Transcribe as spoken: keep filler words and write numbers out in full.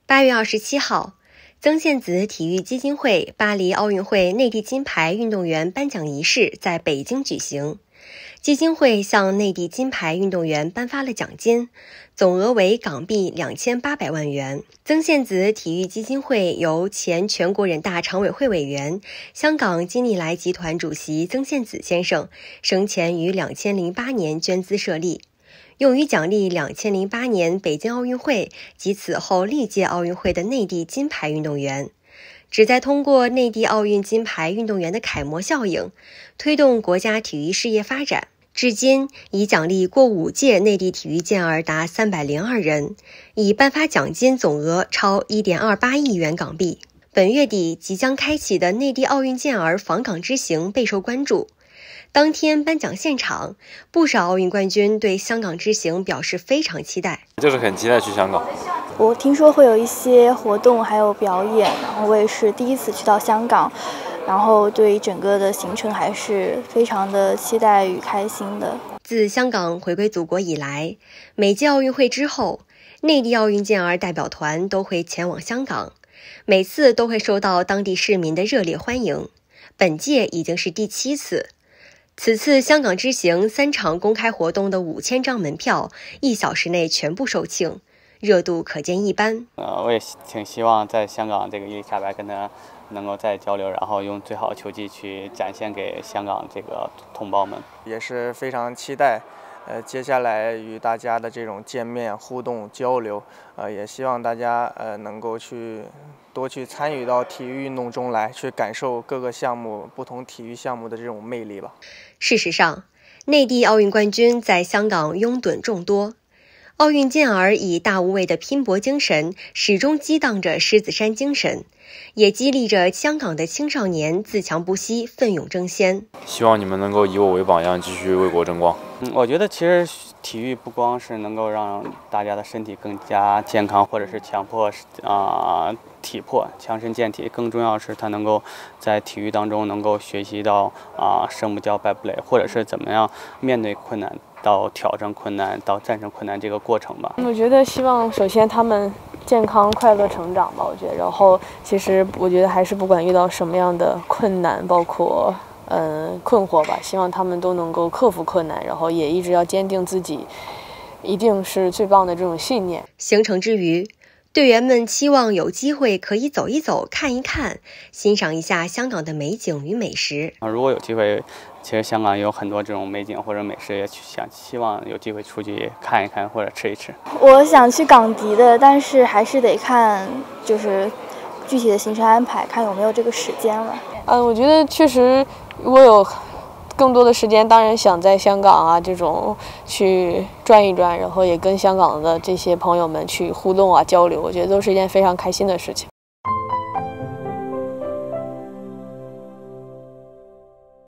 八月二十七号，曾宪梓体育基金会巴黎奥运会内地金牌运动员颁奖仪式在北京举行。基金会向内地金牌运动员颁发了奖金，总额为港币两千八百万元。曾宪梓体育基金会由前全国人大常委会委员、香港金利来集团主席曾宪梓先生生前于两千零八年捐资设立，用于奖励两千零八年北京奥运会及此后历届奥运会的内地金牌运动员，旨在通过内地奥运金牌运动员的楷模效应，推动国家体育事业发展。至今已奖励过五届内地体育健儿达三百零二人，已颁发奖金总额超 一点二八亿元港币。本月底即将开启的内地奥运健儿访港之行备受关注。当天颁奖现场，不少奥运冠军对香港之行表示非常期待， 就是很期待去香港。 我听说会有一些活动还有表演，然后我也是第一次去到香港，然后对整个的行程还是非常的期待与开心的。 自香港回归祖国以来，每届奥运会之后，内地奥运健儿代表团都会前往香港，每次都会受到当地市民的热烈欢迎。本届已经是第七次。此次香港之行三场公开活动的五千张门票，一小时内全部售罄，热度可见一斑。 呃，我也挺希望在香港这个伊丽莎白跟他能够再交流，然后用最好的球技去展现给香港这个同胞们。 也是非常期待，呃，接下来与大家的这种见面、互动、交流，呃，也希望大家呃能够去多去参与到体育运动中来，去感受各个项目、不同体育项目的这种魅力吧。 事实上，内地奥运冠军在香港拥趸众多。奥运健儿以大无畏的拼搏精神，始终激荡着狮子山精神，也激励着香港的青少年自强不息、奋勇争先。 希望你们能够以我为榜样，继续为国争光。 嗯，我觉得其实体育不光是能够让大家的身体更加健康，或者是强迫啊、呃、体魄强身健体，更重要是它能够在体育当中能够学习到啊、呃、胜不骄败不馁，或者是怎么样面对困难，到挑战困难，到战胜困难这个过程吧。 我觉得希望首先他们健康快乐成长吧，我觉得，然后其实我觉得还是不管遇到什么样的困难，包括嗯困惑吧，希望他们都能够克服困难，然后也一直要坚定自己一定是最棒的这种信念。 行程之余，队员们期望有机会可以走一走、看一看，欣赏一下香港的美景与美食。 如果有机会，其实香港也有很多这种美景或者美食，也想希望有机会出去看一看或者吃一吃。 我想去港迪的，但是还是得看就是具体的行程安排，看有没有这个时间了。 嗯，我觉得确实，如果有更多的时间，当然想在香港啊这种去转一转，然后也跟香港的这些朋友们去互动啊交流，我觉得都是一件非常开心的事情。